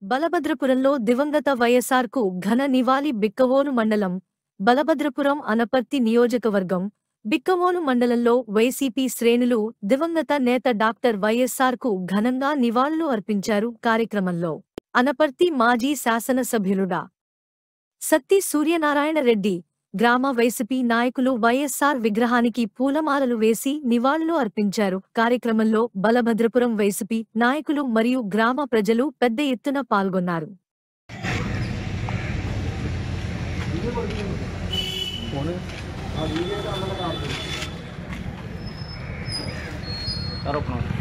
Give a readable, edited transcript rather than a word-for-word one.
బలభద్రపురంలో దివంగత వైఎస్ఆర్కు ఘన నివాళి. బిక్కవోలు మండలం, బలభద్రపురం అనపర్తి నియోజకవర్గం, బిక్కవోలు మండలంలో వైసీపీ శ్రేణులు దివంగత నేత డాక్టర్ వైఎస్ఆర్కు ఘనంగా నివాళులు అర్పించారు. కార్యక్రమంలో అనపర్తి మాజీ శాసనసభ్యులుడా సత్తి సూర్యనారాయణ రెడ్డి, గ్రామ వైసీపీ నాయకులు వైఎస్ఆర్ విగ్రహానికి పూలమాలలు వేసి నివాళులు అర్పించారు. కార్యక్రమంలో బలభద్రపురం వైసీపీ నాయకులు మరియు గ్రామ ప్రజలు పెద్ద ఎత్తున పాల్గొన్నారు. ఆరోపణ